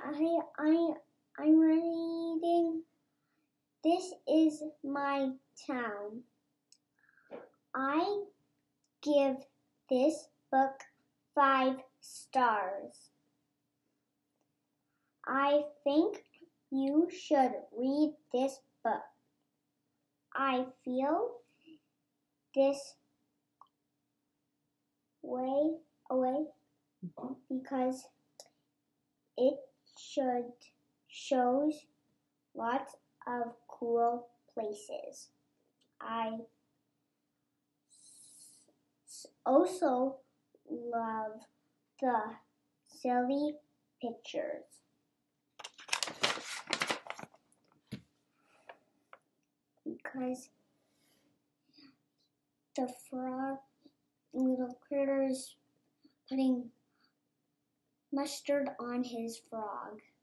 I'm reading This Is My Town. I give this book 5 stars. I think you should read this book. I feel this way because it shows lots of cool places. I also love the silly pictures. Because the frog, little critters putting mustard on his frog.